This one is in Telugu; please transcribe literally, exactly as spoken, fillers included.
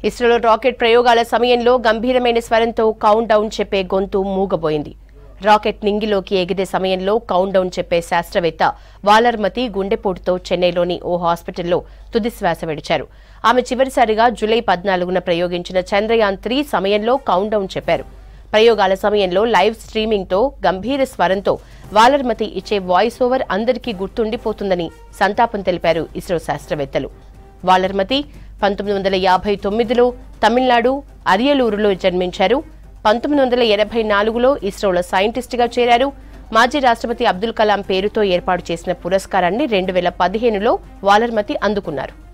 ఇస్రోలో రాకెట్ ప్రయోగాల సమయంలో గంభీరమైన స్వరంతో కౌంట్ డౌన్ చెప్పే గొంతు మూగబోయింది. రాకెట్ నింగిలోకి ఎగిరే సమయంలో కౌంట్ డౌన్ చెప్పే శాస్త్రవేత్త వాలర్మతి గుండెపోటుతో చెన్నైలోని ఓ హాస్పిటల్లో తుదిశ్వాస విడిచారు. ఆమె చివరిసారిగా జూలై పద్నాలుగున ప్రయోగించిన చంద్రయాన్ త్రీ సమయంలో కౌంట్ డౌన్ చెప్పారు. ప్రయోగాల సమయంలో లైవ్ స్ట్రీమింగ్ తో గంభీర స్వరంతో వాలర్మతి ఇచ్చే వాయిస్ ఓవర్ అందరికీ గుర్తుండిపోతుందని సంతాపం తెలిపారు ఇస్రో శాస్త్రవేత్తలు. వాలర్మతి పంతొమ్మిది వందల యాభై తొమ్మిదిలో తమిళనాడు అరియలూరులో జన్మించారు. పంతొమ్మిది వందల ఎనభై నాలుగులో ఇస్రోలో సైంటిస్టుగా చేరారు. మాజీ రాష్ట్రపతి అబ్దుల్ కలాం పేరుతో ఏర్పాటు చేసిన పురస్కారాన్ని రెండు వేల పదిహేనులో వాలర్మతి అందుకున్నారు.